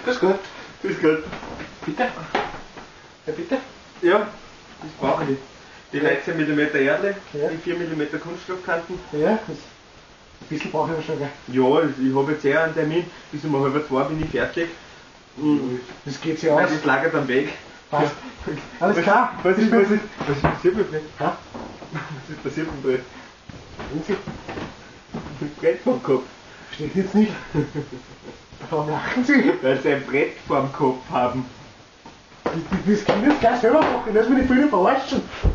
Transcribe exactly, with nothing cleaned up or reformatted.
Grüß Gott. Grüß Gott. Bitte? Ja, bitte? Ja, das brauche ich. Die neunzehn Millimeter Erdle, Ja. die vier Millimeter Kunststoffkanten. Ja, das, ein bisschen brauche ich aber schon, gell? Ja, ich habe jetzt eher einen Termin, bis um halb zwei bin ich fertig. Mhm. Das geht sich Weil aus. das lagert am Weg. Passt. Alles klar. Was ist, was ist, was ist passiert mit mir? Ha? Was ist passiert mit mir? Sehen Sie? Ein Brett vom Kopf. Verstehe ich jetzt nicht. Warum lachen Sie? Weil sie ein Brett vorm Kopf haben. Das kann ich jetzt gleich selber machen, lass mich nicht wieder verarschen.